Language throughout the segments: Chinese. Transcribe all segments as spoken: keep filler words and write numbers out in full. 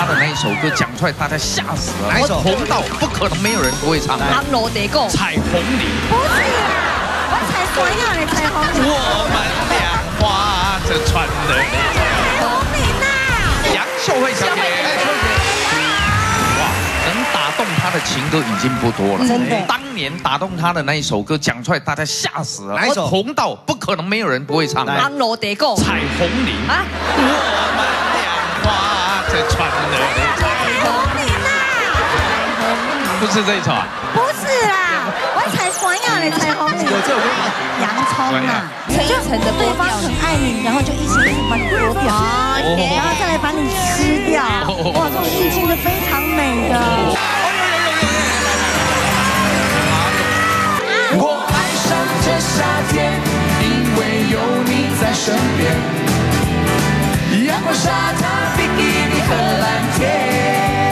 的那一首歌讲出来，大家吓死了。 哪一首？ 红到不可能没有人不会唱。 红罗地沟。 彩虹里。 不是啦，我才酸呀，你彩虹里。 我们俩划着船的。 红林呐。 杨秀慧小姐。哇，能打动她的情歌已经不多了。 真的。 当年打动她的那一首歌讲出来，大家吓死了。 哪一首？ 红到不可能没有人不会唱。 红罗地沟。 彩虹里。啊。我们俩划着船的。 不是这一首啊？ 不是啦，我才酸呀，你彩虹里。 有这首歌吗？ 洋葱啊，就对方很爱你，然后就一直一直把你剥掉，然后再来把你吃掉。哇，这种意境是非常美的。 我爱上这夏天，因为有你在身边。阳光、沙滩、比基尼和蓝天。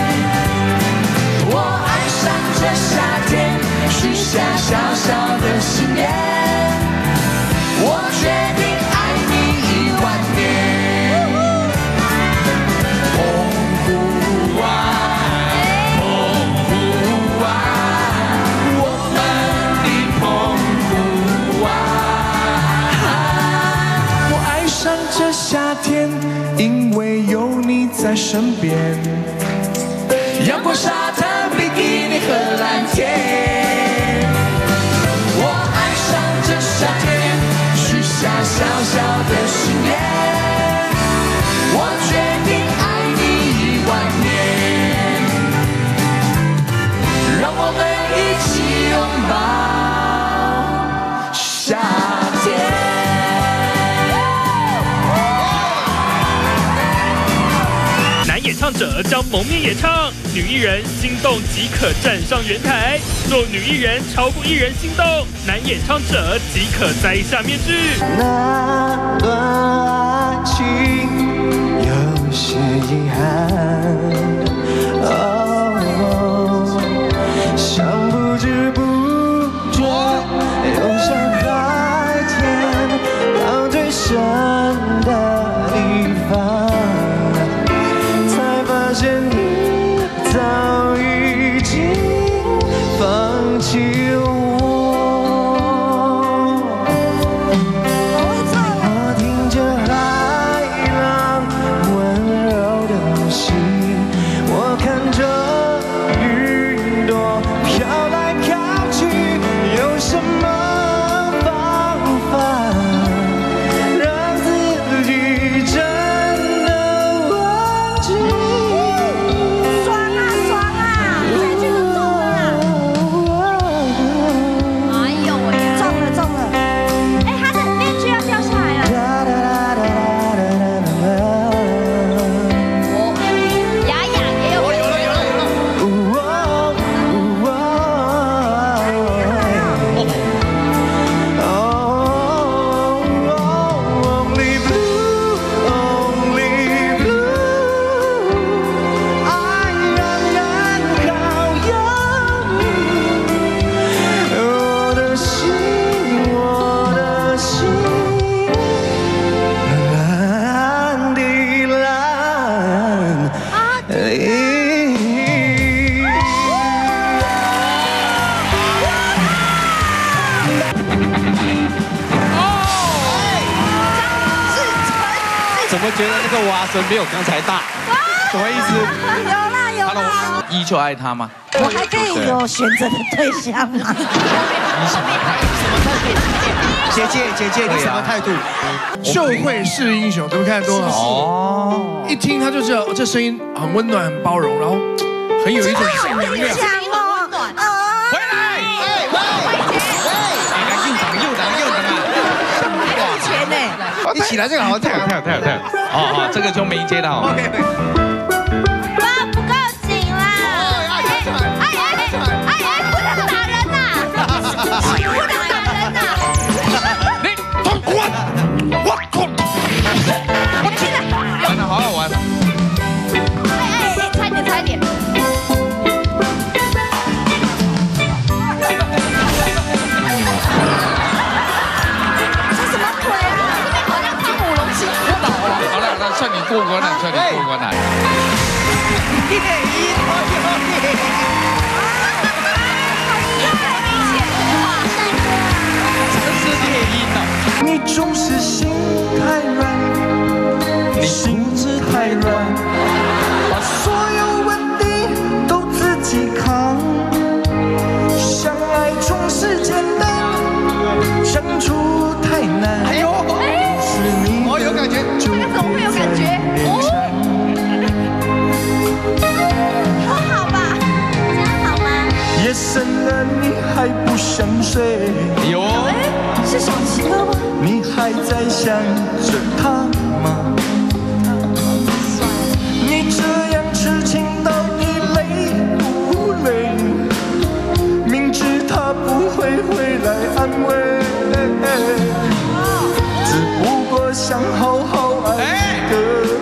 这夏天许下小小的心愿，我决定爱你一万年。澎湖湾，澎湖湾，我们的澎湖湾。我爱上这夏天，因为有你在身边。阳光、沙滩。 和蓝天，我爱上这夏天，许下小小的心愿，我决定爱你一万年，让我们一起拥抱夏天。 演唱者将蒙面演唱，女艺人心动即可站上圆台。若女艺人超过艺人心动，男演唱者即可摘下面具。 那段爱情有些遗憾，哦，想不知不觉游向海天，到最深的地方。 发现你早已经放弃我。我听着海浪温柔的心，我看着云朵飘来飘去，有什么方法让自己真的忘记？ 怎么觉得那个蛙声没有刚才大？什么意思？ 有啦有啦。 依旧爱他吗？ 我还可以有选择的对象吗？ 姐姐姐姐，你什么态度？ 秀慧是英雄，怎么看多少？哦，一听他就知道这声音很温暖、很包容，然后很有一种正能量。 哦， 回来！哎喂喂！又长又长又长啊！ 还钱呢？ 你起来这个好好跳跳跳跳！哦哦，这个就没接到。OK。 不够紧啦！哎哎哎哎哎！不能打人呐！不能打人呐！ 你通关！我靠！ 我听了。 玩的好好玩。 哎哎哎！差一点，差一点。这什么鬼啊？这边好像汤姆龙行舞蹈哦。 好了，那算你过关了，算你过关了。 猎鹰，真是猎鹰哦！ 你总是心太软，你心智太软，把所有问题都自己扛。相爱总是简单，相处太难。 哎呦， 是你我有感觉， 就别再勉强。 很好吧？这样好吗？ 夜深了，你还不想睡？ 有哦， 是小七哥吗？ 你还在想着他吗？你这样痴情到底累不累？明知他不会回来安慰，只不过想好好爱一个，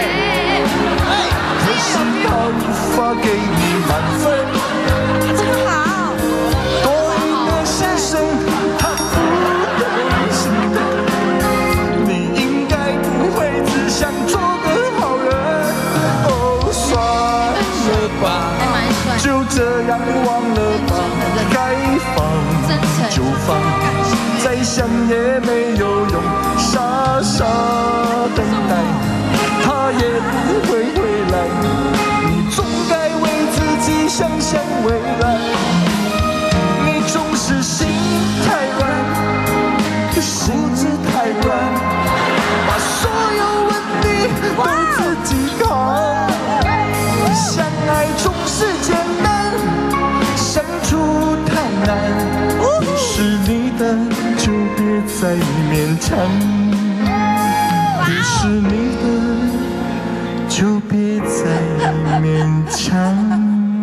可是他无法给你满分。 这个好。 多一个先生，他不会心疼。你应该不会只想做个好人。哦，算了吧，就这样忘了吧，该放就放，再想也没有用，傻傻等待，他也不会回来。你总该为自己想想未来。你总是心太软，心智太软，把所有问题都自己扛。相爱总是简单，相处太难。是你的就别再勉强，不是你的就别再勉强。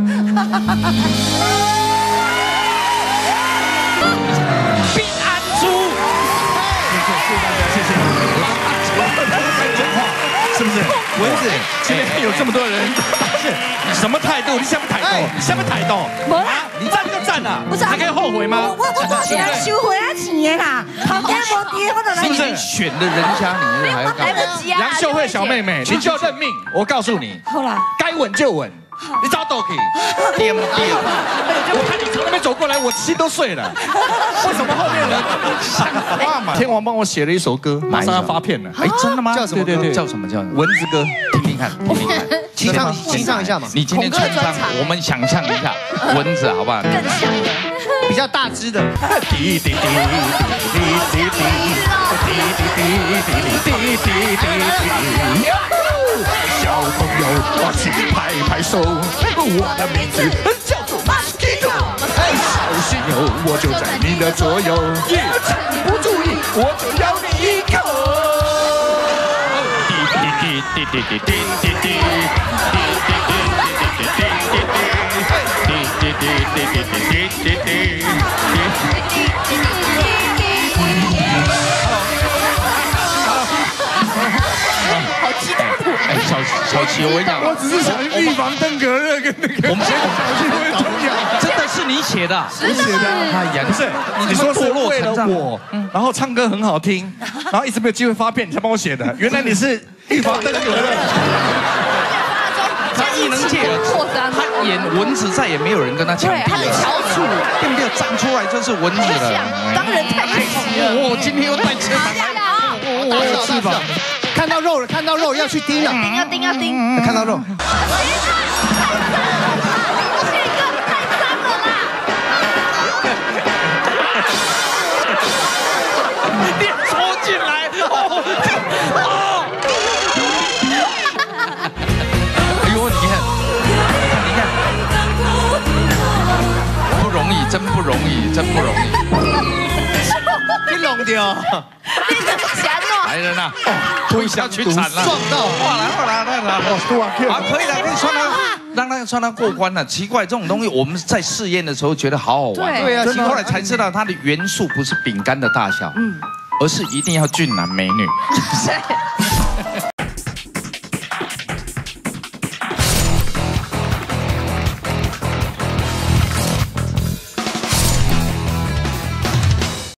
平安猪，谢谢谢谢大家，谢谢。是不是？蚊子，今天有这么多人，是什么态度？你想不抬动？你想不抬动？啊！你站就站了， 不是还可以后悔吗？ 我我做起来收回啊钱的啦，好家无爹，我就来。 是不是选了人家，你还要干嘛？ 来不及啊！ 杨秀慧小妹妹，你就认命。我告诉你， 好啦， 该稳就稳。你找倒去， 颠不颠？ 我看你从那边走过来，我心都碎了。为什么后面人像话嘛？天王帮我写了一首歌，马上要发片了。 哎，真的吗？ 叫什么歌？对对对， 叫什么叫？ 蚊子歌， 听听看，听听看， 清唱清唱一下嘛。 你今天穿上，我们想象一下蚊子，好不好？ 更像比较大只的。滴滴滴滴滴滴滴滴滴滴滴滴滴。小朋友，我去拍拍手，我的名字叫做 Mosquito。小心有，我就在你的左右，一趁你不注意，我就咬你一口。滴滴滴滴滴滴滴滴滴。 好激动！ 哎，小小琪，我跟你讲， 我只是想预防登革热跟那个， 我们先小心会重要。 真的是你写的， 我写的， 哎呀， 不是，你说是为了我，然后唱歌很好听，然后一直没有机会发片，你才帮我写的。原来你是预防登革热。 他艺能界，他演蚊子，再也没有人跟他抢地了， 翘楚， 对不对？站出来就是蚊子了。 当然太可惜了。 我今天又带翅膀来了， 哦，翅膀，看到肉了，看到肉要去盯了， 盯啊盯啊盯！ 看到肉。 你冲进来，哦，哎呦，你看，你看，不容易，真不容易，真不容易。 你弄掉， 来人呐！推下去惨了， 撞到， 哇来哇来来来，啊，可以了，可以穿它，让它穿它过关了。奇怪，这种东西我们在试验的时候觉得好好玩， 对啊， 后来才知道它的元素不是饼干的大小，嗯，而是一定要俊男美女。